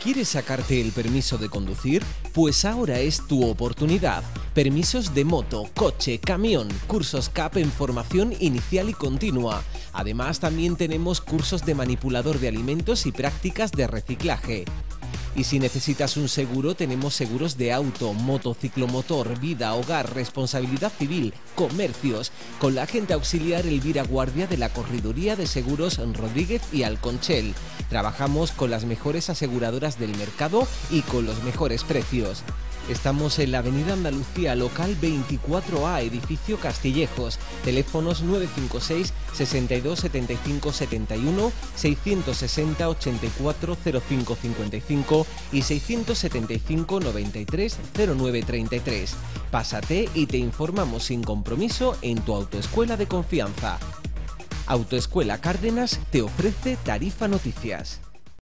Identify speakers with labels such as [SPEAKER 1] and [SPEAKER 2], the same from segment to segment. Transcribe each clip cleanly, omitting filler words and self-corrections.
[SPEAKER 1] ¿Quieres sacarte el permiso de conducir? Pues ahora es tu oportunidad. Permisos de moto, coche, camión, cursos CAP en formación inicial y continua. Además, también tenemos cursos de manipulador de alimentos y prácticas de reciclaje. Y si necesitas un seguro, tenemos seguros de auto, moto, ciclomotor, vida, hogar, responsabilidad civil, comercios, con la agente auxiliar Elvira Guardia de la Correduría de Seguros Rodríguez y Alconchel. Trabajamos con las mejores aseguradoras del mercado y con los mejores precios. Estamos en la Avenida Andalucía, local 24A, edificio Castillejos. Teléfonos 956 62 75 71, 660 84 05 55 y 675 93 09 33. Pásate y te informamos sin compromiso en tu autoescuela de confianza. Autoescuela Cárdenas te ofrece Tarifa Noticias.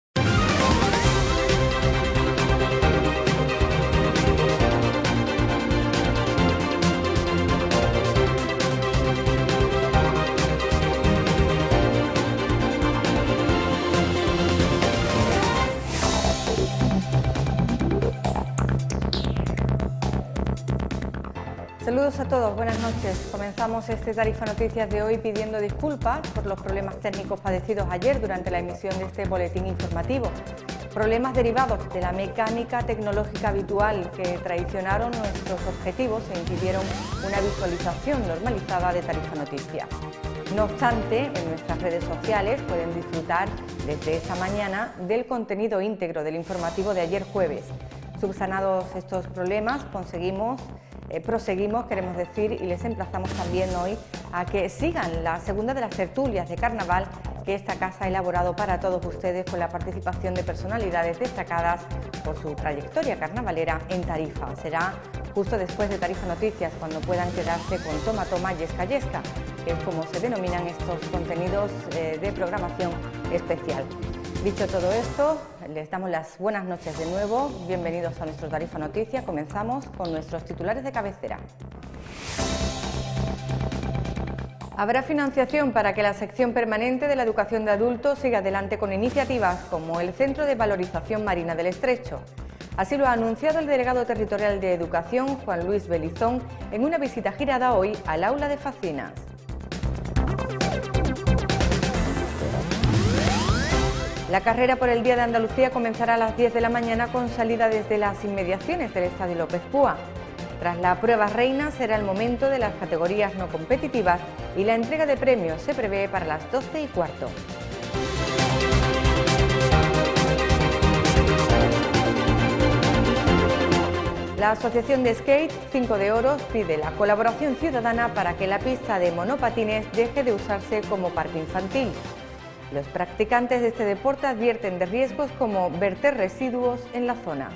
[SPEAKER 2] Saludos a todos, buenas noches. Comenzamos este Tarifa Noticias de hoy pidiendo disculpas por los problemas técnicos padecidos ayer durante la emisión de este boletín informativo. Problemas derivados de la mecánica tecnológica habitual que traicionaron nuestros objetivos e impidieron una visualización normalizada de Tarifa Noticias. No obstante, en nuestras redes sociales pueden disfrutar desde esta mañana del contenido íntegro del informativo de ayer jueves. Subsanados estos problemas, proseguimos, queremos decir, y les emplazamos también hoy a que sigan la segunda de las tertulias de carnaval que esta casa ha elaborado para todos ustedes con la participación de personalidades destacadas por su trayectoria carnavalera en Tarifa. Será justo después de Tarifa Noticias cuando puedan quedarse con Toma Toma Yesca Yesca, que es como se denominan estos contenidos de programación especial. Dicho todo esto, les damos las buenas noches de nuevo. Bienvenidos a nuestro Tarifa Noticias. Comenzamos con nuestros titulares de cabecera. Habrá financiación para que la sección permanente de la educación de adultos siga adelante con iniciativas como el Centro de Valorización Marina del Estrecho. Así lo ha anunciado el delegado territorial de Educación, Juan Luis Belizón, en una visita girada hoy al aula de Facinas. La carrera por el Día de Andalucía comenzará a las 10 de la mañana con salida desde las inmediaciones del Estadio López Púa. Tras la prueba reina será el momento de las categorías no competitivas y la entrega de premios se prevé para las 12:15. La Asociación de Skate 5 de Oros pide la colaboración ciudadana para que la pista de monopatines deje de usarse como parque infantil. Los practicantes de este deporte advierten de riesgos como verter residuos en la zona.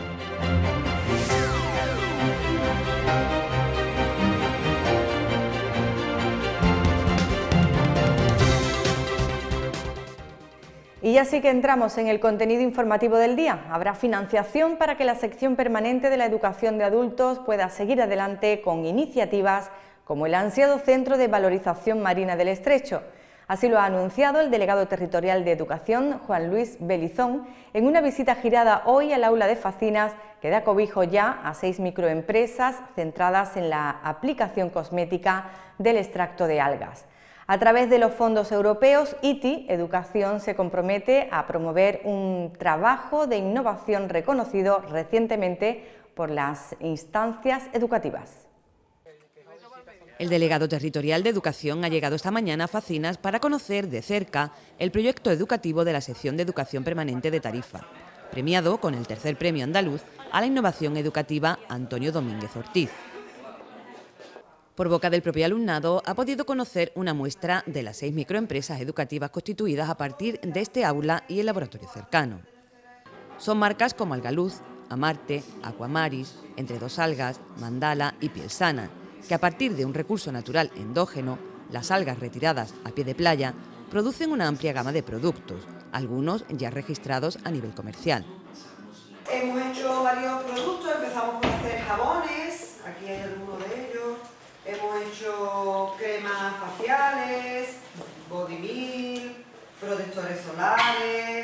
[SPEAKER 2] Y ya sí que entramos en el contenido informativo del día. Habrá financiación para que la sección permanente de la educación de adultos pueda seguir adelante con iniciativas como el ansiado Centro de Valorización Marina del Estrecho. Así lo ha anunciado el delegado territorial de Educación, Juan Luis Belizón, en una visita girada hoy al aula de Facinas que da cobijo ya a 6 microempresas centradas en la aplicación cosmética del extracto de algas. A través de los fondos europeos, ITI Educación se compromete a promover un trabajo de innovación reconocido recientemente por las instancias educativas.
[SPEAKER 3] El delegado territorial de Educación ha llegado esta mañana a Facinas para conocer de cerca el proyecto educativo de la sección de Educación Permanente de Tarifa, premiado con el tercer premio andaluz a la innovación educativa Antonio Domínguez Ortiz. Por boca del propio alumnado ha podido conocer una muestra de las 6 microempresas educativas constituidas a partir de este aula y el laboratorio cercano. Son marcas como Algaluz, Amarte, Aquamaris, Entre Dos Algas, Mandala y Piel Sana, que a partir de un recurso natural endógeno, las algas retiradas a pie de playa, producen una amplia gama de productos, algunos ya registrados a nivel comercial.
[SPEAKER 4] Hemos hecho varios productos, empezamos por hacer jabones, aquí hay algunos de ellos, hemos hecho cremas faciales, body milk, protectores solares,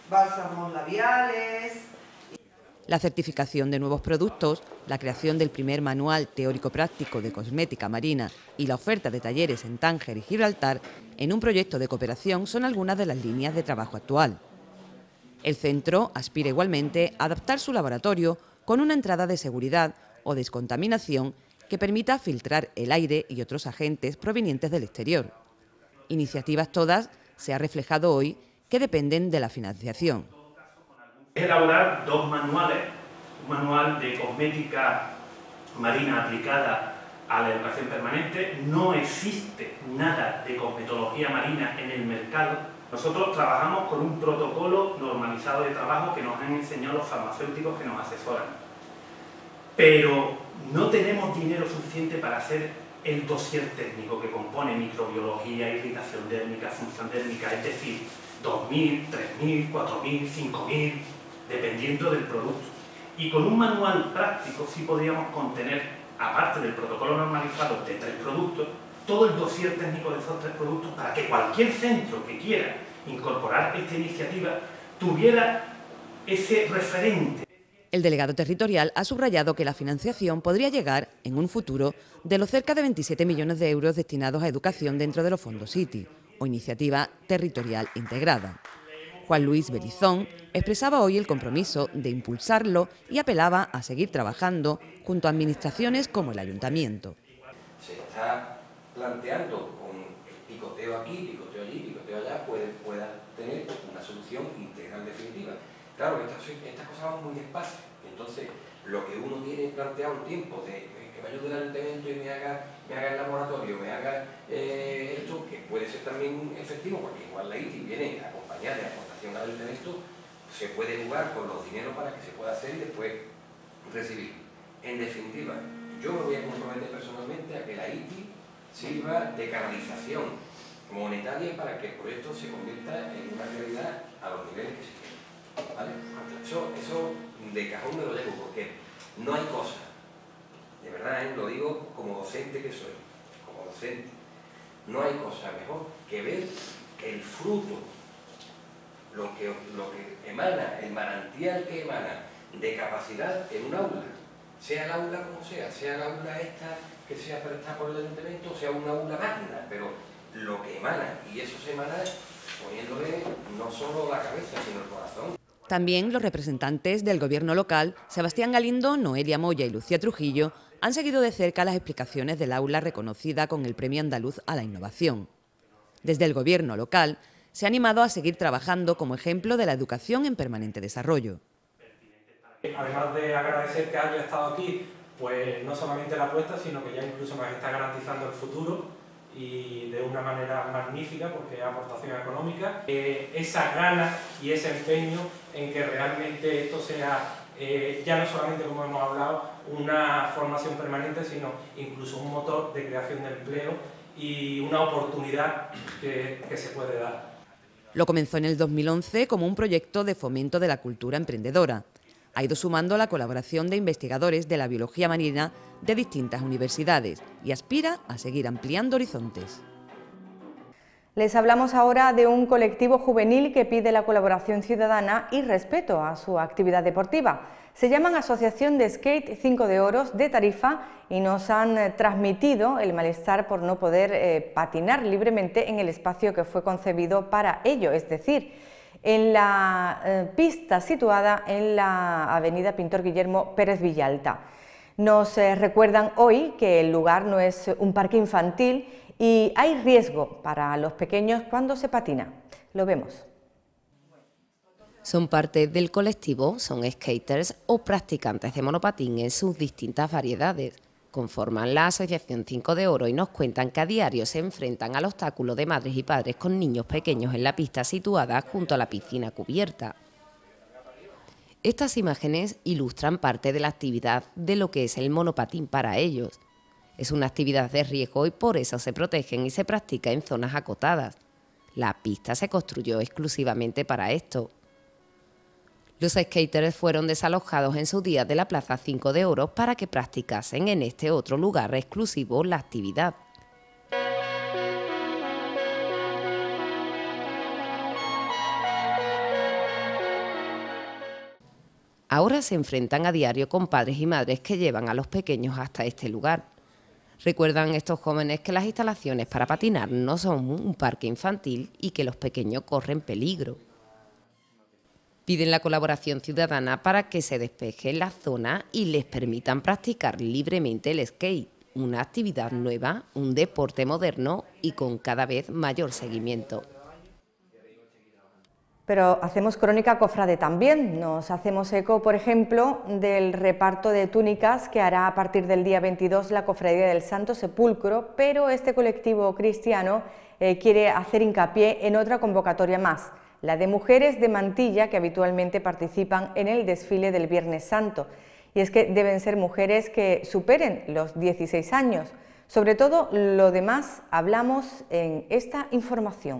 [SPEAKER 4] bálsamos labiales.
[SPEAKER 3] La certificación de nuevos productos, la creación del primer manual teórico-práctico de cosmética marina y la oferta de talleres en Tánger y Gibraltar en un proyecto de cooperación son algunas de las líneas de trabajo actual. El centro aspira igualmente a adaptar su laboratorio con una entrada de seguridad o descontaminación que permita filtrar el aire y otros agentes provenientes del exterior. Iniciativas todas, se ha reflejado hoy, que dependen de la financiación.
[SPEAKER 5] Es elaborar dos manuales, un manual de cosmética marina aplicada a la educación permanente. No existe nada de cosmetología marina en el mercado. Nosotros trabajamos con un protocolo normalizado de trabajo que nos han enseñado los farmacéuticos que nos asesoran. Pero no tenemos dinero suficiente para hacer el dossier técnico que compone microbiología, irritación dérmica, función dérmica, es decir, 2.000, 3.000, 4.000, 5.000, dependiendo del producto. Y con un manual práctico sí podríamos contener, aparte del protocolo normalizado de 3 productos, todo el dossier técnico de esos 3 productos para que cualquier centro que quiera incorporar esta iniciativa tuviera ese referente.
[SPEAKER 3] El delegado territorial ha subrayado que la financiación podría llegar, en un futuro, de los cerca de 27 millones de euros destinados a educación dentro de los fondos City, o Iniciativa Territorial Integrada. Juan Luis Belizón expresaba hoy el compromiso de impulsarlo y apelaba a seguir trabajando junto a administraciones como el Ayuntamiento.
[SPEAKER 6] Se está planteando con el picoteo aquí, picoteo allí, picoteo allá, pueda tener una solución integral definitiva. Claro, estas cosas van muy despacio, entonces lo que uno tiene planteado un tiempo de que me ayude el ayuntamiento y me haga el laboratorio, me haga esto, que puede ser también efectivo, porque igual la ITI viene acompañada de aportación al ayuntamiento, se puede jugar con los dineros para que se pueda hacer y después recibir. En definitiva, yo me voy a comprometer personalmente a que la ITI sirva de canalización monetaria para que el proyecto se convierta en una realidad a los niveles que se quieren. ¿Vale? Eso de cajón me lo llevo, porque no hay cosa, de verdad, lo digo como docente que soy, como docente, no hay cosa mejor que ver el fruto, lo que emana, el manantial que emana de capacidad en un aula, sea el aula como sea el aula esta que sea prestada por el ayuntamiento, sea un aula magna, pero lo que emana, y eso se emana poniéndole no solo la cabeza, sino el corazón.
[SPEAKER 3] También los representantes del Gobierno local, Sebastián Galindo, Noelia Moya y Lucía Trujillo, han seguido de cerca las explicaciones del aula reconocida con el Premio Andaluz a la Innovación. Desde el Gobierno local se ha animado a seguir trabajando como ejemplo de la educación en permanente desarrollo.
[SPEAKER 7] Además de agradecer que haya estado aquí, pues no solamente la apuesta, sino que ya incluso nos está garantizando el futuro y de una manera magnífica, porque es aportación económica. Esa gana y ese empeño en que realmente esto sea, ya no solamente, como hemos hablado, una formación permanente, sino incluso un motor de creación de empleo y una oportunidad que se puede dar.
[SPEAKER 3] Lo comenzó en el 2011 como un proyecto de fomento de la cultura emprendedora. Ha ido sumando la colaboración de investigadores de la biología marina de distintas universidades y aspira a seguir ampliando horizontes.
[SPEAKER 2] Les hablamos ahora de un colectivo juvenil que pide la colaboración ciudadana y respeto a su actividad deportiva. Se llaman Asociación de Skate 5 de Oros de Tarifa y nos han transmitido el malestar por no poder patinar libremente en el espacio que fue concebido para ello, es decir, en la pista situada en la avenida Pintor Guillermo Pérez Villalta. Nos recuerdan hoy que el lugar no es un parque infantil y hay riesgo para los pequeños cuando se patina. Lo vemos.
[SPEAKER 8] Son parte del colectivo, son skaters o practicantes de monopatín en sus distintas variedades. Conforman la Asociación 5 de Oro y nos cuentan que a diario se enfrentan al obstáculo de madres y padres con niños pequeños en la pista situada junto a la piscina cubierta. Estas imágenes ilustran parte de la actividad de lo que es el monopatín para ellos. Es una actividad de riesgo y por eso se protegen y se practica en zonas acotadas. La pista se construyó exclusivamente para esto. Los skaters fueron desalojados en su día de la Plaza 5 de Oro para que practicasen en este otro lugar exclusivo la actividad. Ahora se enfrentan a diario con padres y madres que llevan a los pequeños hasta este lugar. Recuerdan estos jóvenes que las instalaciones para patinar no son un parque infantil y que los pequeños corren peligro. Piden la colaboración ciudadana para que se despeje la zona y les permitan practicar libremente el skate, una actividad nueva, un deporte moderno y con cada vez mayor seguimiento.
[SPEAKER 2] Pero hacemos crónica cofrade también. Nos hacemos eco, por ejemplo, del reparto de túnicas que hará a partir del día 22 la Cofradía del Santo Sepulcro, pero este colectivo cristiano quiere hacer hincapié en otra convocatoria más, la de mujeres de mantilla que habitualmente participan en el desfile del Viernes Santo. Y es que deben ser mujeres que superen los 16 años. Sobre todo lo demás hablamos en esta información.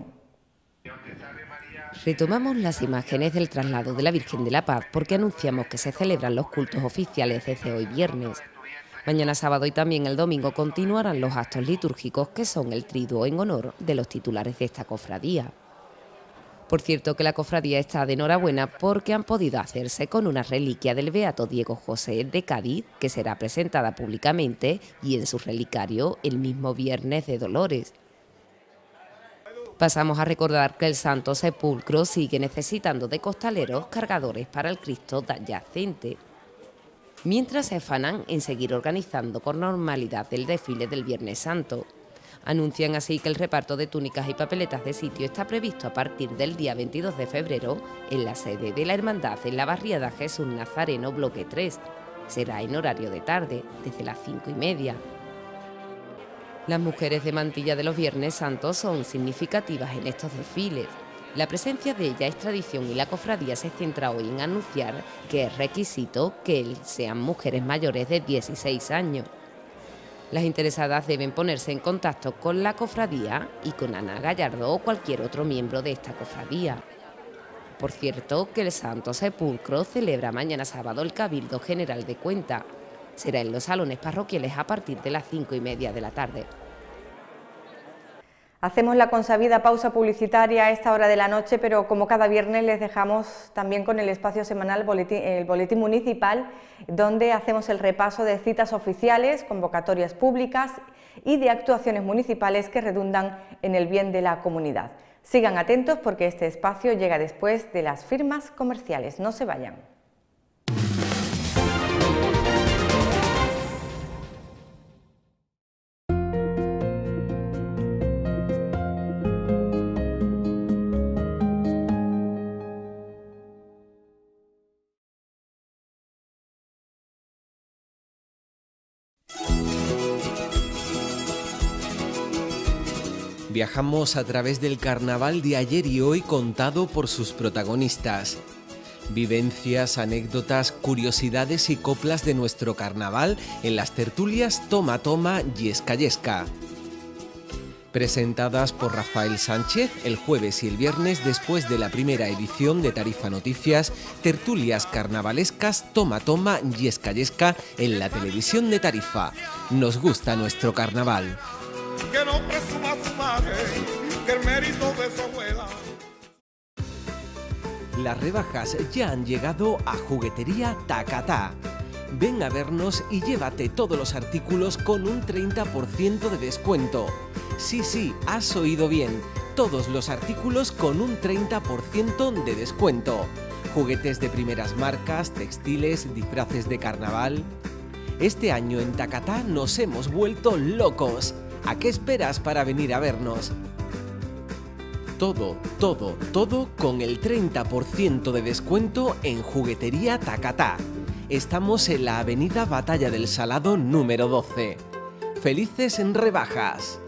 [SPEAKER 8] Retomamos las imágenes del traslado de la Virgen de la Paz porque anunciamos que se celebran los cultos oficiales desde hoy viernes. Mañana sábado y también el domingo continuarán los actos litúrgicos que son el triduo en honor de los titulares de esta cofradía. Por cierto que la cofradía está de enhorabuena porque han podido hacerse con una reliquia del beato Diego José de Cádiz que será presentada públicamente y en su relicario el mismo Viernes de Dolores. Pasamos a recordar que el Santo Sepulcro sigue necesitando de costaleros cargadores para el Cristo yacente, mientras se afanan en seguir organizando con normalidad el desfile del Viernes Santo. Anuncian así que el reparto de túnicas y papeletas de sitio está previsto a partir del día 22 de febrero en la sede de la Hermandad en la barriada Jesús Nazareno, bloque 3. Será en horario de tarde, desde las 5:30. Las mujeres de mantilla de los Viernes Santos son significativas en estos desfiles. La presencia de ella es tradición y la cofradía se centra hoy en anunciar que es requisito que sean mujeres mayores de 16 años. Las interesadas deben ponerse en contacto con la cofradía y con Ana Gallardo o cualquier otro miembro de esta cofradía. Por cierto, que el Santo Sepulcro celebra mañana sábado el Cabildo General de Cuenta. Será en los salones parroquiales a partir de las 5:30 de la tarde.
[SPEAKER 2] Hacemos la consabida pausa publicitaria a esta hora de la noche, pero como cada viernes les dejamos también con el espacio semanal el Boletín Municipal, donde hacemos el repaso de citas oficiales, convocatorias públicas y de actuaciones municipales que redundan en el bien de la comunidad. Sigan atentos porque este espacio llega después de las firmas comerciales. No se vayan.
[SPEAKER 1] Viajamos a través del carnaval de ayer y hoy contado por sus protagonistas. Vivencias, anécdotas, curiosidades y coplas de nuestro carnaval en las tertulias Toma Toma Yesca Yesca. Presentadas por Rafael Sánchez el jueves y el viernes después de la primera edición de Tarifa Noticias, tertulias carnavalescas Toma Toma Yesca Yesca en la televisión de Tarifa. Nos gusta nuestro carnaval.
[SPEAKER 9] Que no presuma su madre, que el mérito de su abuela.
[SPEAKER 1] Las rebajas ya han llegado a Juguetería Tacatá. Ven a vernos y llévate todos los artículos con un 30% de descuento. Sí, has oído bien, todos los artículos con un 30% de descuento. Juguetes de primeras marcas, textiles, disfraces de carnaval. Este año en Tacatá nos hemos vuelto locos. ¿A qué esperas para venir a vernos? Todo con el 30% de descuento en Juguetería Tacatá. Estamos en la avenida Batalla del Salado número 12. ¡Felices en rebajas!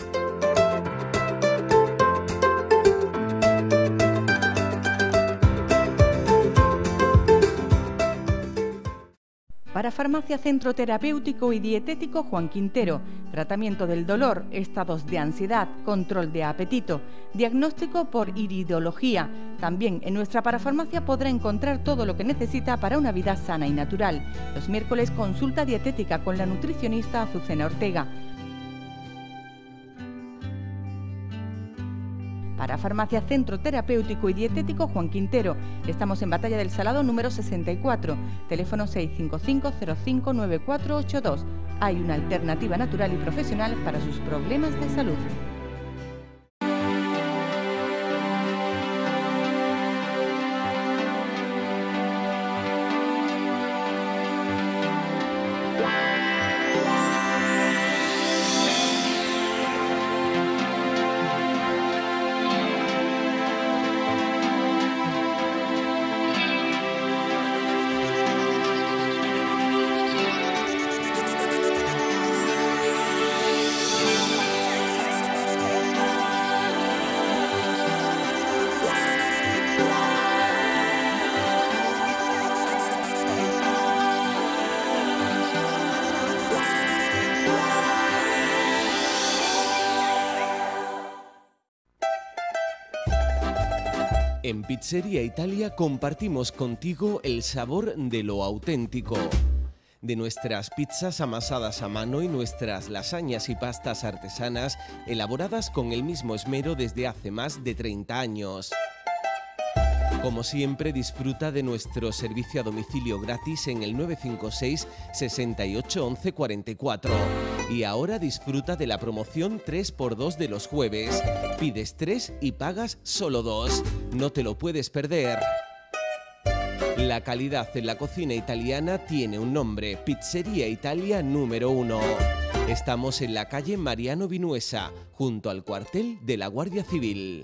[SPEAKER 10] Para Farmacia Centro Terapéutico y Dietético Juan Quintero, tratamiento del dolor, estados de ansiedad, control de apetito, diagnóstico por iridología. También en nuestra parafarmacia podrá encontrar todo lo que necesita para una vida sana y natural. Los miércoles consulta dietética con la nutricionista Azucena Ortega. Para Farmacia Centro Terapéutico y Dietético Juan Quintero. Estamos en Batalla del Salado número 64, teléfono 655-059482. Hay una alternativa natural y profesional para sus problemas de salud.
[SPEAKER 1] En Pizzería Italia compartimos contigo el sabor de lo auténtico. De nuestras pizzas amasadas a mano y nuestras lasañas y pastas artesanas elaboradas con el mismo esmero desde hace más de 30 años. Como siempre, disfruta de nuestro servicio a domicilio gratis en el 956 68 11 44. Y ahora disfruta de la promoción 3x2 de los jueves. Pides 3 y pagas solo 2. No te lo puedes perder. La calidad en la cocina italiana tiene un nombre: Pizzería Italia número 1. Estamos en la calle Mariano Vinuesa, junto al cuartel de la Guardia Civil.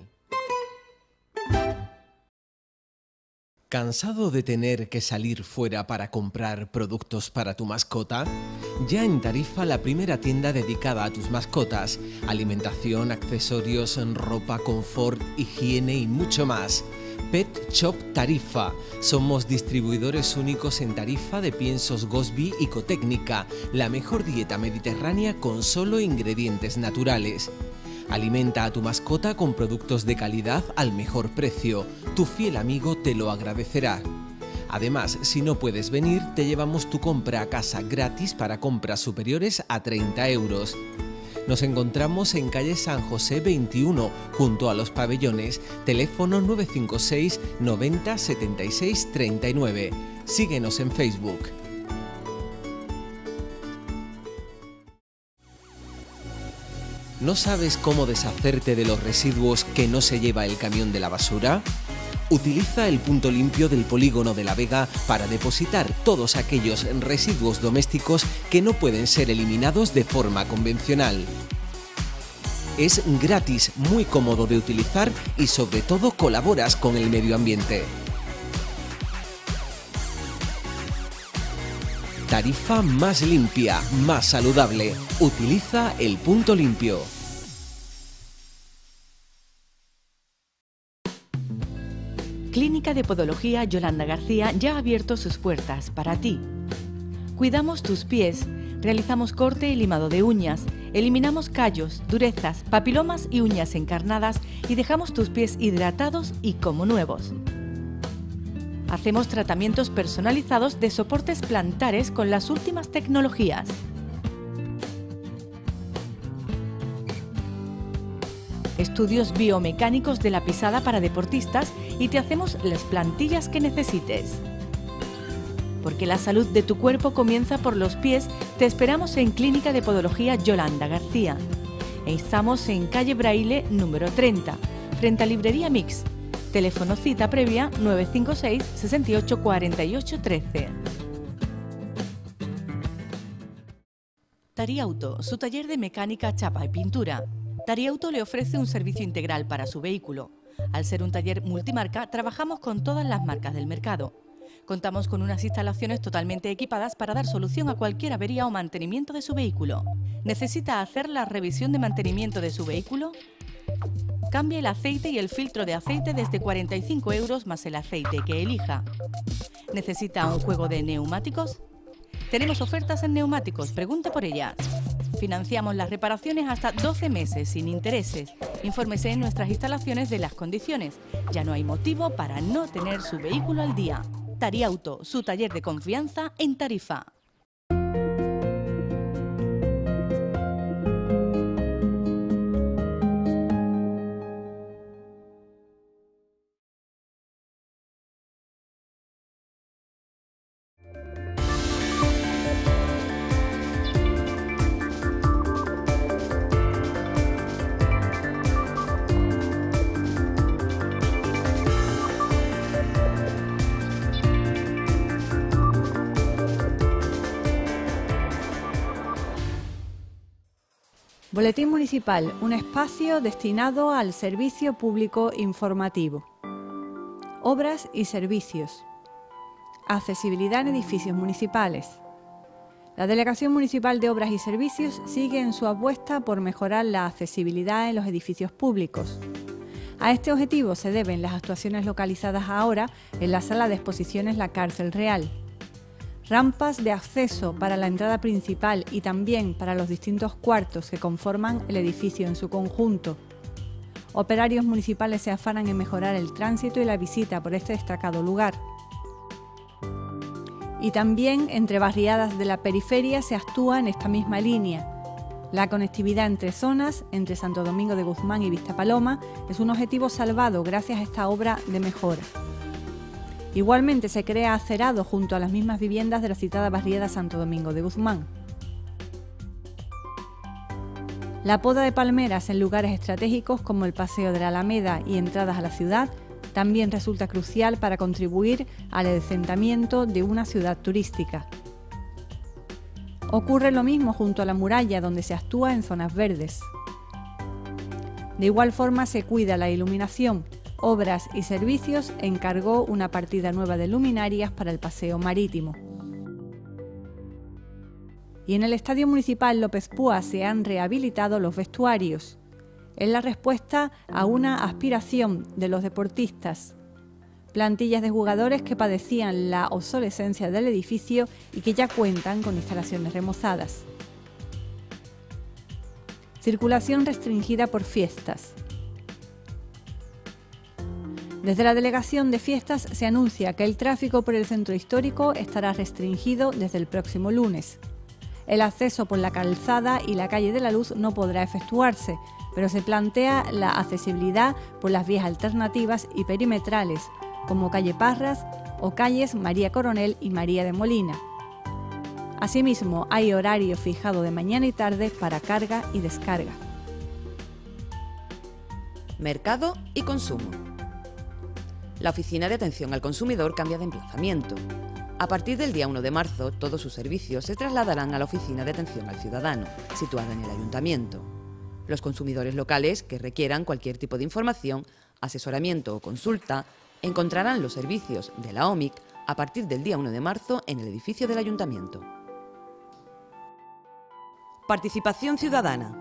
[SPEAKER 1] ¿Cansado de tener que salir fuera para comprar productos para tu mascota? Ya en Tarifa, la primera tienda dedicada a tus mascotas. Alimentación, accesorios, ropa, confort, higiene y mucho más. Pet Shop Tarifa. Somos distribuidores únicos en Tarifa de piensos Gosby y Cotécnica, la mejor dieta mediterránea con solo ingredientes naturales. Alimenta a tu mascota con productos de calidad al mejor precio. Tu fiel amigo te lo agradecerá. Además, si no puedes venir, te llevamos tu compra a casa gratis para compras superiores a 30 euros. Nos encontramos en calle San José 21, junto a los pabellones. Teléfono 956 90 76 39. Síguenos en Facebook. ¿No sabes cómo deshacerte de los residuos que no se lleva el camión de la basura? Utiliza el punto limpio del Polígono de la Vega para depositar todos aquellos residuos domésticos que no pueden ser eliminados de forma convencional. Es gratis, muy cómodo de utilizar y sobre todo colaboras con el medio ambiente. Tarifa más limpia, más saludable. Utiliza el punto limpio.
[SPEAKER 10] Clínica de Podología Yolanda García ya ha abierto sus puertas para ti. Cuidamos tus pies, realizamos corte y limado de uñas, eliminamos callos, durezas, papilomas y uñas encarnadas y dejamos tus pies hidratados y como nuevos. Hacemos tratamientos personalizados de soportes plantares con las últimas tecnologías. Estudios biomecánicos de la pisada para deportistas y te hacemos las plantillas que necesites. Porque la salud de tu cuerpo comienza por los pies, te esperamos en Clínica de Podología Yolanda García. Estamos en calle Braille número 30, frente a Librería Mix. Teléfono cita previa 956 68 48 13. Tariauto, su taller de mecánica, chapa y pintura. Tariauto le ofrece un servicio integral para su vehículo. Al ser un taller multimarca, trabajamos con todas las marcas del mercado. Contamos con unas instalaciones totalmente equipadas para dar solución a cualquier avería o mantenimiento de su vehículo. ¿Necesita hacer la revisión de mantenimiento de su vehículo? Cambie el aceite y el filtro de aceite desde 45 euros más el aceite que elija. ¿Necesita un juego de neumáticos? Tenemos ofertas en neumáticos, pregunte por ellas. Financiamos las reparaciones hasta 12 meses sin intereses. Infórmese en nuestras instalaciones de las condiciones. Ya no hay motivo para no tener su vehículo al día. Tariauto, su taller de confianza en Tarifa.
[SPEAKER 11] Boletín Municipal, un espacio destinado al servicio público informativo. Obras y servicios. Accesibilidad en edificios municipales. La Delegación Municipal de Obras y Servicios sigue en su apuesta por mejorar la accesibilidad en los edificios públicos. A este objetivo se deben las actuaciones localizadas ahora en la sala de exposiciones La Cárcel Real. Rampas de acceso para la entrada principal y también para los distintos cuartos que conforman el edificio en su conjunto. Operarios municipales se afanan en mejorar el tránsito y la visita por este destacado lugar. Y también entre barriadas de la periferia se actúa en esta misma línea. La conectividad entre zonas, entre Santo Domingo de Guzmán y Vista Paloma, es un objetivo salvado gracias a esta obra de mejora. Igualmente se crea acerado junto a las mismas viviendas de la citada barriada Santo Domingo de Guzmán. La poda de palmeras en lugares estratégicos como el Paseo de la Alameda y entradas a la ciudad también resulta crucial para contribuir al adecentamiento de una ciudad turística. Ocurre lo mismo junto a la muralla, donde se actúa en zonas verdes. De igual forma se cuida la iluminación. Obras y Servicios encargó una partida nueva de luminarias para el paseo marítimo. Y en el Estadio Municipal López Púa se han rehabilitado los vestuarios. Es la respuesta a una aspiración de los deportistas. Plantillas de jugadores que padecían la obsolescencia del edificio y que ya cuentan con instalaciones remozadas. Circulación restringida por fiestas. Desde la Delegación de Fiestas se anuncia que el tráfico por el centro histórico estará restringido desde el próximo lunes. El acceso por la calzada y la calle de la Luz no podrá efectuarse, pero se plantea la accesibilidad por las vías alternativas y perimetrales, como calle Parras o calles María Coronel y María de Molina. Asimismo, hay horario fijado de mañana y tarde para carga y descarga.
[SPEAKER 3] Mercado y consumo. La Oficina de Atención al Consumidor cambia de emplazamiento. A partir del día 1 de marzo, todos sus servicios se trasladarán a la Oficina de Atención al Ciudadano, situada en el Ayuntamiento. Los consumidores locales que requieran cualquier tipo de información, asesoramiento o consulta, encontrarán los servicios de la OMIC a partir del día 1 de marzo en el edificio del Ayuntamiento. Participación ciudadana.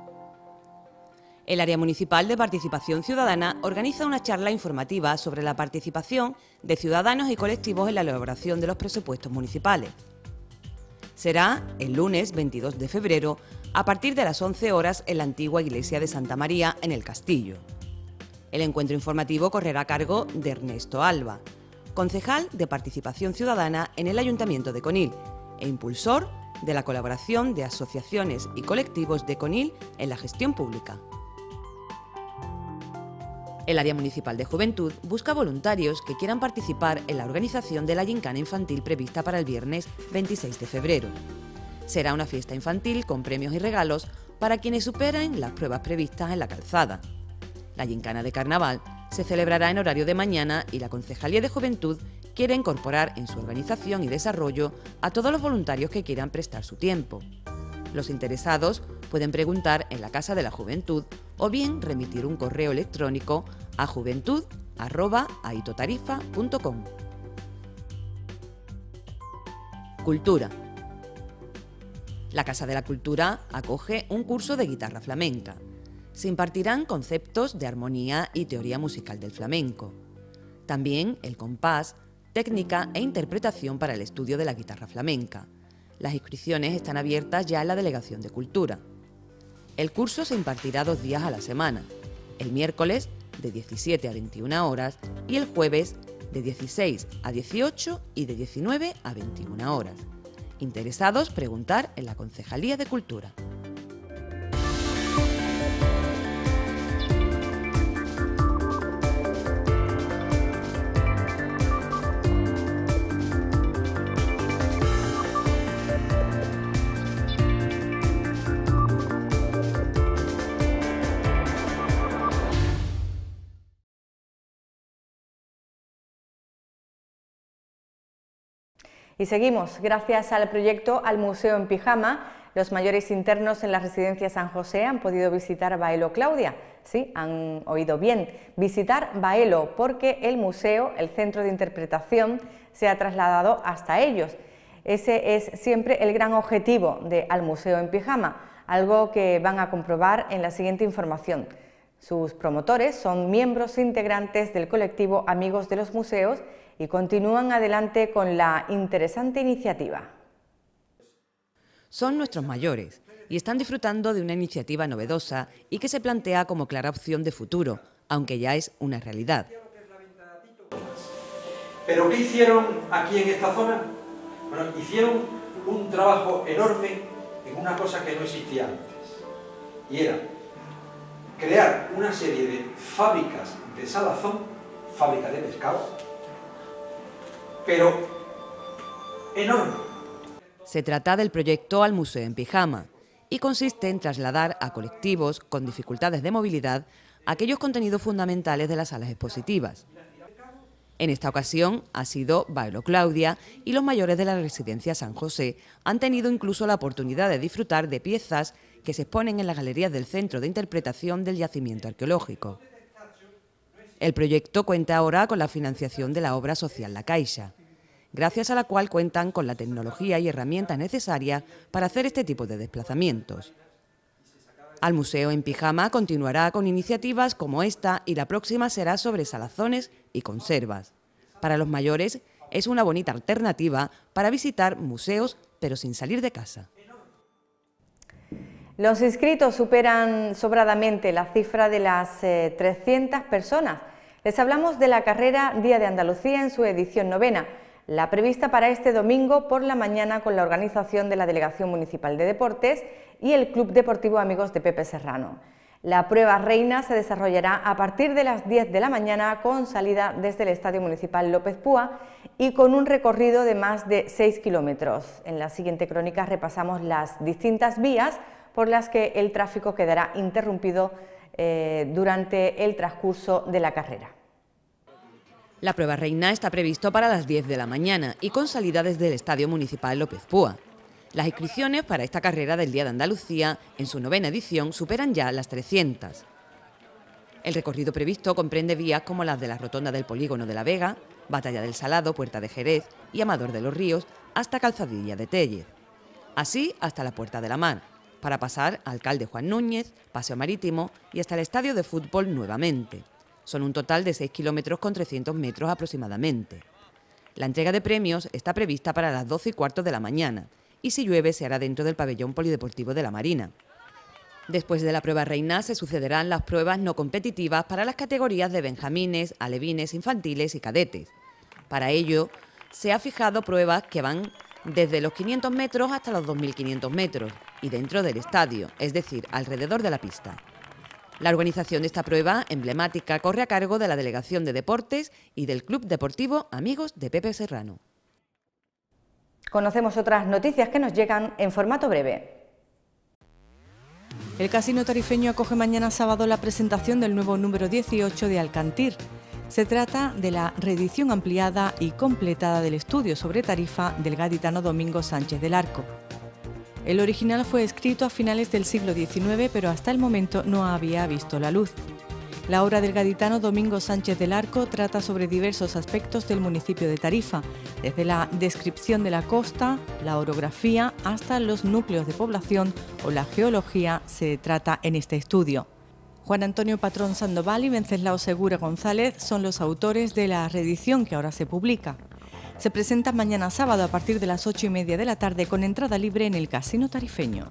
[SPEAKER 3] El Área Municipal de Participación Ciudadana organiza una charla informativa sobre la participación de ciudadanos y colectivos en la elaboración de los presupuestos municipales. Será el lunes 22 de febrero a partir de las 11 horas en la antigua iglesia de Santa María en el Castillo. El encuentro informativo correrá a cargo de Ernesto Alba, concejal de Participación Ciudadana en el Ayuntamiento de Conil e impulsor de la colaboración de asociaciones y colectivos de Conil en la gestión pública. El Área Municipal de Juventud busca voluntarios que quieran participar en la organización de la gincana infantil prevista para el viernes 26 de febrero. Será una fiesta infantil con premios y regalos para quienes superen las pruebas previstas en la calzada. La gincana de carnaval se celebrará en horario de mañana y la Concejalía de Juventud quiere incorporar en su organización y desarrollo a todos los voluntarios que quieran prestar su tiempo. Los interesados pueden preguntar en la Casa de la Juventud o bien remitir un correo electrónico a juventud@aitotarifa.com. Cultura. La Casa de la Cultura acoge un curso de guitarra flamenca. Se impartirán conceptos de armonía y teoría musical del flamenco. También el compás, técnica e interpretación para el estudio de la guitarra flamenca. Las inscripciones están abiertas ya en la Delegación de Cultura. El curso se impartirá 2 días a la semana, el miércoles de 17 a 21 horas y el jueves de 16 a 18 y de 19 a 21 horas. Interesados, preguntar en la Concejalía de Cultura.
[SPEAKER 2] Y seguimos, gracias al proyecto Al Museo en Pijama, Los mayores internos en la residencia San José han podido visitar Baelo Claudia. Sí, han oído bien, visitar Baelo, porque el museo, el centro de interpretación, se ha trasladado hasta ellos. Ese es siempre el gran objetivo de Al Museo en Pijama, algo que van a comprobar en la siguiente información. Sus promotores son miembros integrantes del colectivo Amigos de los Museos y continúan adelante con la interesante iniciativa.
[SPEAKER 3] Son nuestros mayores y están disfrutando de una iniciativa novedosa y que se plantea como clara opción de futuro, aunque ya es una realidad.
[SPEAKER 12] ¿Pero qué hicieron aquí en esta zona? Bueno, hicieron un trabajo enorme en una cosa que no existía antes, y era crear una serie de fábricas de salazón, fábricas de pescado, pero enorme.
[SPEAKER 3] Se trata del proyecto Al Museo en Pijama y consiste en trasladar a colectivos con dificultades de movilidad aquellos contenidos fundamentales de las salas expositivas. En esta ocasión ha sido Baelo Claudia y los mayores de la residencia San José han tenido incluso la oportunidad de disfrutar de piezas que se exponen en las galerías del Centro de Interpretación del Yacimiento Arqueológico. El proyecto cuenta ahora con la financiación de la obra social La Caixa, gracias a la cual cuentan con la tecnología y herramientas necesarias para hacer este tipo de desplazamientos. Al Museo en Pijama continuará con iniciativas como esta y la próxima será sobre salazones y conservas. Para los mayores es una bonita alternativa para visitar museos pero sin salir de casa.
[SPEAKER 2] Los inscritos superan sobradamente la cifra de las 300 personas. Les hablamos de la carrera Día de Andalucía en su edición 9ª, la prevista para este domingo por la mañana con la organización de la Delegación Municipal de Deportes y el Club Deportivo Amigos de Pepe Serrano. La prueba reina se desarrollará a partir de las 10 de la mañana con salida desde el Estadio Municipal López Púa y con un recorrido de más de 6 kilómetros. En la siguiente crónica repasamos las distintas vías por las que el tráfico quedará interrumpido durante el transcurso de la carrera.
[SPEAKER 3] La prueba reina está previsto para las 10 de la mañana y con salida desde el Estadio Municipal López Púa. Las inscripciones para esta carrera del Día de Andalucía, en su 9ª edición, superan ya las 300. El recorrido previsto comprende vías como las de la Rotonda del Polígono de la Vega, Batalla del Salado, Puerta de Jerez y Amador de los Ríos, hasta Calzadilla de Tellez. Así hasta la Puerta de la Mar, para pasar a Alcalde Juan Núñez, Paseo Marítimo y hasta el Estadio de Fútbol nuevamente. Son un total de 6 kilómetros con 300 metros aproximadamente. La entrega de premios está prevista para las 12:15 de la mañana y si llueve se hará dentro del pabellón polideportivo de la Marina. Después de la prueba reina se sucederán las pruebas no competitivas para las categorías de benjamines, alevines, infantiles y cadetes. Para ello se ha fijado pruebas que van desde los 500 metros hasta los 2.500 metros y dentro del estadio, es decir, alrededor de la pista. La organización de esta prueba emblemática corre a cargo de la Delegación de Deportes y del Club Deportivo Amigos de Pepe Serrano.
[SPEAKER 2] Conocemos otras noticias que nos llegan en formato breve.
[SPEAKER 10] El Casino Tarifeño acoge mañana sábado la presentación del nuevo número 18 de Alcantir. Se trata de la reedición ampliada y completada del estudio sobre Tarifa del gaditano Domingo Sánchez del Arco. El original fue escrito a finales del siglo XIX, pero hasta el momento no había visto la luz. La obra del gaditano Domingo Sánchez del Arco trata sobre diversos aspectos del municipio de Tarifa, desde la descripción de la costa, la orografía, hasta los núcleos de población o la geología se trata en este estudio. Juan Antonio Patrón Sandoval y Venceslao Segura González son los autores de la reedición que ahora se publica. Se presenta mañana sábado a partir de las 8:30 de la tarde con entrada libre en el Casino Tarifeño.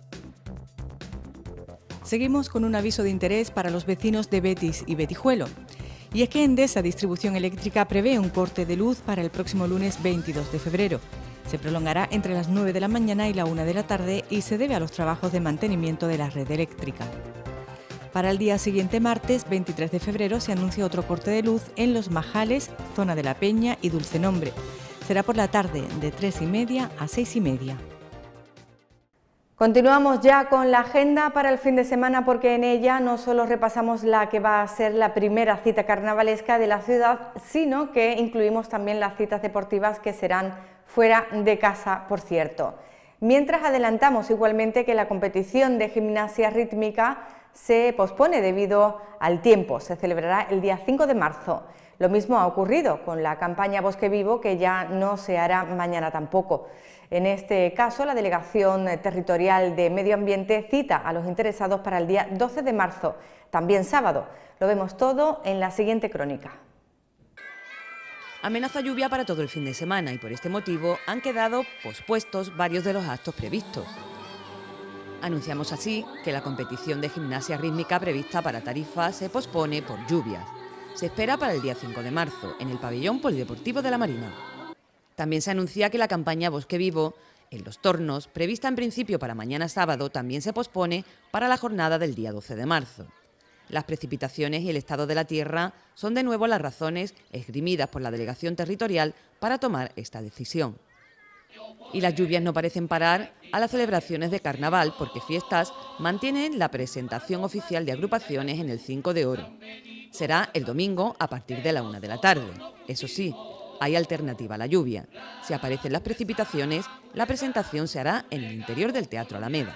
[SPEAKER 10] Seguimos con un aviso de interés para los vecinos de Betis y Betijuelo. Y es que Endesa Distribución Eléctrica prevé un corte de luz para el próximo lunes 22 de febrero. Se prolongará entre las 9 de la mañana y la 1 de la tarde y se debe a los trabajos de mantenimiento de la red eléctrica. Para el día siguiente, martes 23 de febrero, se anuncia otro corte de luz en Los Majales, Zona de la Peña y Dulce Nombre. Será por la tarde, de 3:30 a 6:30.
[SPEAKER 2] Continuamos ya con la agenda para el fin de semana porque en ella no solo repasamos la que va a ser la primera cita carnavalesca de la ciudad, sino que incluimos también las citas deportivas que serán fuera de casa, por cierto. Mientras adelantamos igualmente que la competición de gimnasia rítmica se pospone debido al tiempo, se celebrará el día 5 de marzo. Lo mismo ha ocurrido con la campaña Bosque Vivo, que ya no se hará mañana tampoco. En este caso, la Delegación Territorial de Medio Ambiente cita a los interesados para el día 12 de marzo, también sábado. Lo vemos todo en la siguiente crónica.
[SPEAKER 3] Amenaza lluvia para todo el fin de semana y por este motivo han quedado pospuestos varios de los actos previstos. Anunciamos así que la competición de gimnasia rítmica prevista para Tarifa se pospone por lluvias. Se espera para el día 5 de marzo en el pabellón polideportivo de la Marina. También se anuncia que la campaña Bosque Vivo en Los Tornos, prevista en principio para mañana sábado, también se pospone para la jornada del día 12 de marzo. Las precipitaciones y el estado de la tierra son de nuevo las razones esgrimidas por la Delegación Territorial para tomar esta decisión. Y las lluvias no parecen parar a las celebraciones de carnaval, porque Fiestas mantienen la presentación oficial de agrupaciones en el 5 de Oro. Será el domingo a partir de la 1 de la tarde. Eso sí, hay alternativa a la lluvia. Si aparecen las precipitaciones, la presentación se hará en el interior del Teatro Alameda.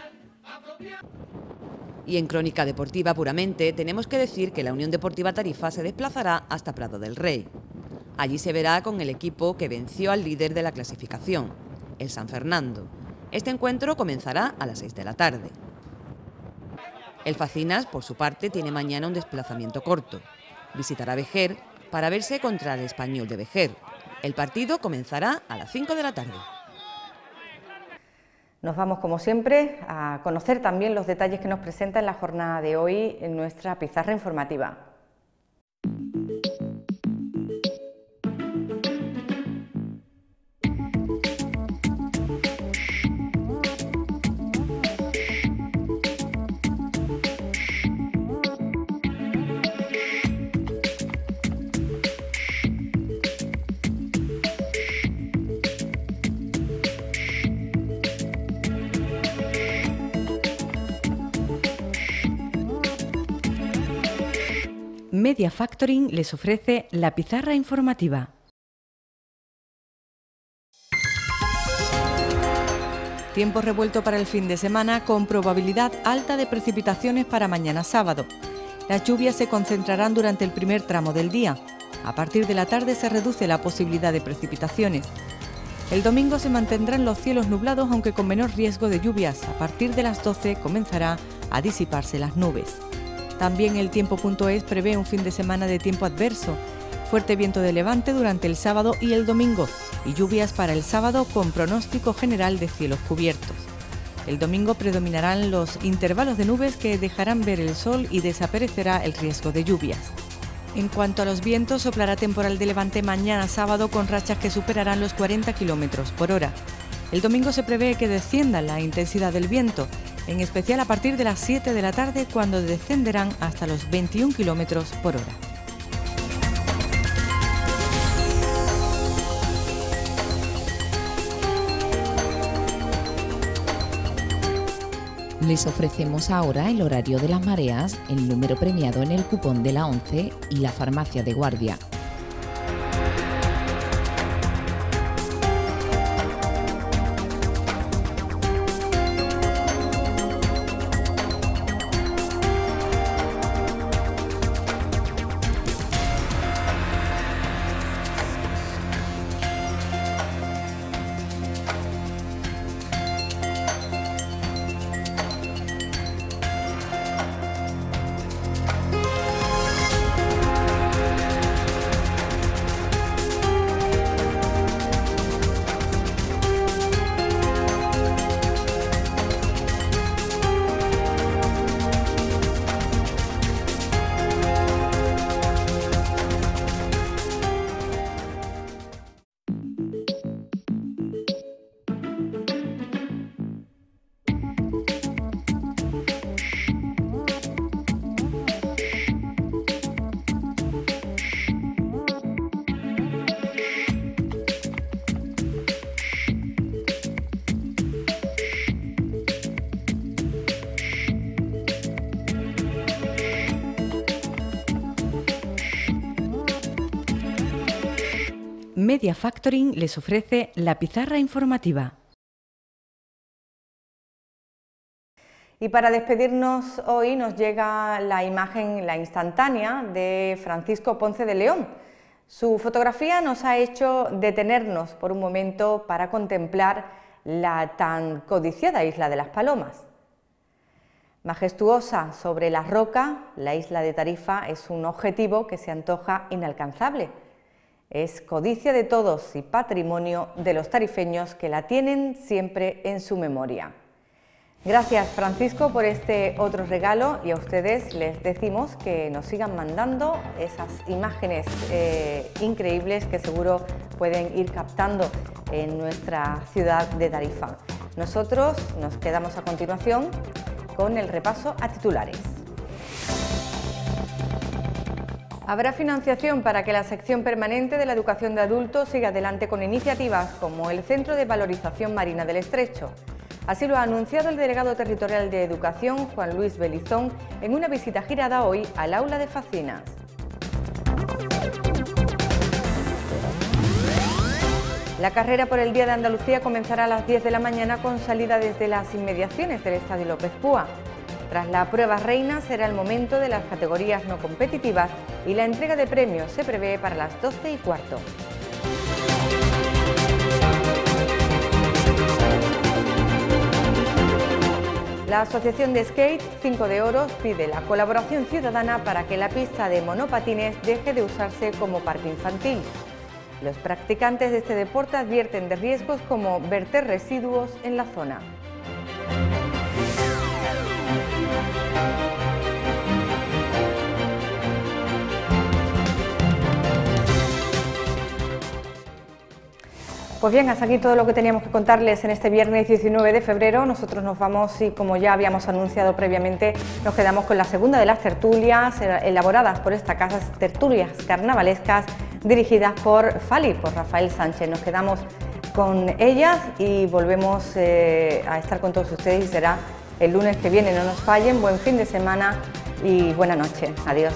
[SPEAKER 3] Y en crónica deportiva puramente, tenemos que decir que la Unión Deportiva Tarifa se desplazará hasta Prado del Rey. Allí se verá con el equipo que venció al líder de la clasificación, el San Fernando. Este encuentro comenzará a las 6 de la tarde. El Facinas, por su parte, tiene mañana un desplazamiento corto. Visitará Vejer para verse contra el Español de Vejer. El partido comenzará a las 5 de la tarde.
[SPEAKER 2] Nos vamos, como siempre, a conocer también los detalles que nos presenta en la jornada de hoy en nuestra pizarra informativa.
[SPEAKER 10] Media Factoring les ofrece la pizarra informativa. Tiempo revuelto para el fin de semana, con probabilidad alta de precipitaciones para mañana sábado. Las lluvias se concentrarán durante el primer tramo del día. A partir de la tarde se reduce la posibilidad de precipitaciones. El domingo se mantendrán los cielos nublados, aunque con menor riesgo de lluvias. A partir de las 12 comenzará a disiparse las nubes. También el tiempo.es prevé un fin de semana de tiempo adverso, fuerte viento de levante durante el sábado y el domingo y lluvias para el sábado con pronóstico general de cielos cubiertos. El domingo predominarán los intervalos de nubes que dejarán ver el sol y desaparecerá el riesgo de lluvias. En cuanto a los vientos, soplará temporal de levante mañana sábado con rachas que superarán los 40 km por hora. El domingo se prevé que descienda la intensidad del viento, en especial a partir de las 7 de la tarde, cuando descenderán hasta los 21 km por hora.
[SPEAKER 8] Les ofrecemos ahora el horario de las mareas, el número premiado en el cupón de la 11 y la farmacia de guardia.
[SPEAKER 10] Media Factoring les ofrece la pizarra informativa.
[SPEAKER 2] Y para despedirnos hoy nos llega la imagen, la instantánea, de Francisco Ponce de León. Su fotografía nos ha hecho detenernos por un momento para contemplar la tan codiciada isla de las Palomas. Majestuosa sobre la roca, la isla de Tarifa es un objetivo que se antoja inalcanzable. Es codicia de todos y patrimonio de los tarifeños que la tienen siempre en su memoria. Gracias, Francisco, por este otro regalo, y a ustedes les decimos que nos sigan mandando esas imágenes increíbles que seguro pueden ir captando en nuestra ciudad de Tarifa. Nosotros nos quedamos a continuación con el repaso a titulares. Habrá financiación para que la sección permanente de la educación de adultos siga adelante con iniciativas como el Centro de Valorización Marina del Estrecho. Así lo ha anunciado el delegado territorial de Educación, Juan Luis Belizón, en una visita girada hoy al aula de Facinas. La carrera por el Día de Andalucía comenzará a las 10 de la mañana con salida desde las inmediaciones del Estadio López Púa. Tras la prueba reina será el momento de las categorías no competitivas y la entrega de premios se prevé para las 12:15. La Asociación de Skate 5 de Oros pide la colaboración ciudadana para que la pista de monopatines deje de usarse como parque infantil. Los practicantes de este deporte advierten de riesgos como verter residuos en la zona. Pues bien, hasta aquí todo lo que teníamos que contarles en este viernes 19 de febrero. Nosotros nos vamos y, como ya habíamos anunciado previamente, nos quedamos con la segunda de las tertulias elaboradas por esta casa, tertulias carnavalescas dirigidas por Fali, por Rafael Sánchez. Nos quedamos con ellas y volvemos a estar con todos ustedes, y será el lunes que viene. No nos fallen, buen fin de semana y buena noche. Adiós.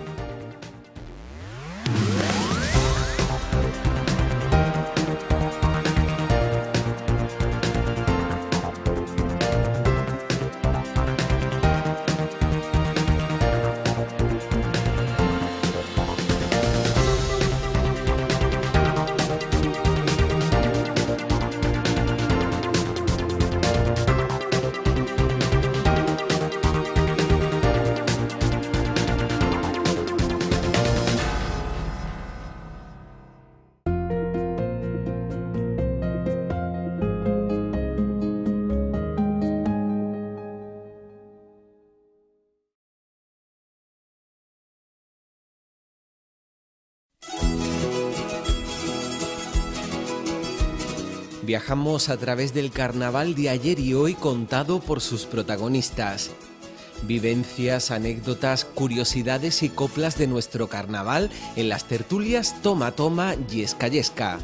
[SPEAKER 1] Viajamos a través del carnaval de ayer y hoy contado por sus protagonistas. Vivencias, anécdotas, curiosidades y coplas de nuestro carnaval en las tertulias Toma Toma Yesca Yesca.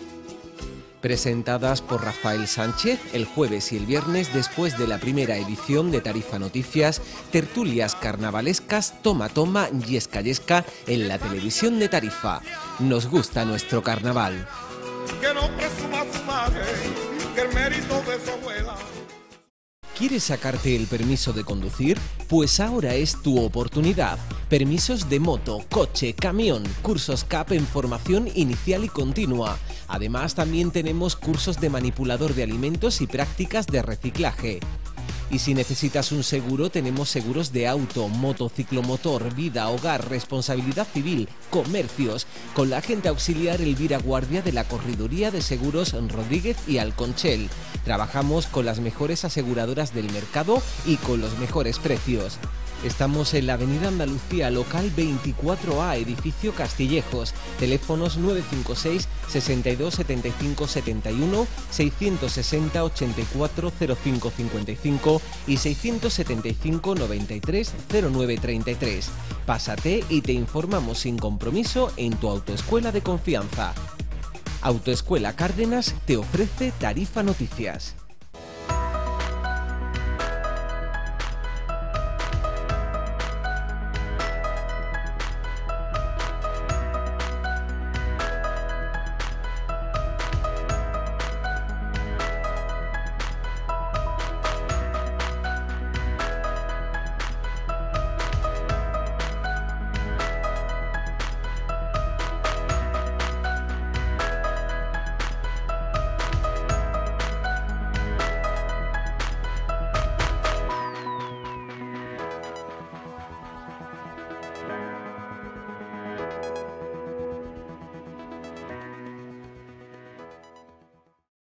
[SPEAKER 1] Presentadas por Rafael Sánchez el jueves y el viernes después de la primera edición de Tarifa Noticias, tertulias carnavalescas Toma Toma Yesca Yesca en la televisión de Tarifa. Nos gusta nuestro carnaval.
[SPEAKER 9] Que no presuma su madre, que el mérito de su abuela.
[SPEAKER 1] ¿Quieres sacarte el permiso de conducir? Pues ahora es tu oportunidad. Permisos de moto, coche, camión, cursos CAP en formación inicial y continua. Además, también tenemos cursos de manipulador de alimentos y prácticas de reciclaje. Y si necesitas un seguro, tenemos seguros de auto, moto, ciclomotor, vida, hogar, responsabilidad civil, comercios, con la agente auxiliar Elvira Guardia de la Correduría de Seguros Rodríguez y Alconchel. Trabajamos con las mejores aseguradoras del mercado y con los mejores precios. Estamos en la Avenida Andalucía, local 24A, edificio Castillejos. Teléfonos 956 62 75 71, 660 84 05 55 y 675 93 09 33. Pásate y te informamos sin compromiso en tu autoescuela de confianza. Autoescuela Cárdenas te ofrece Tarifa Noticias.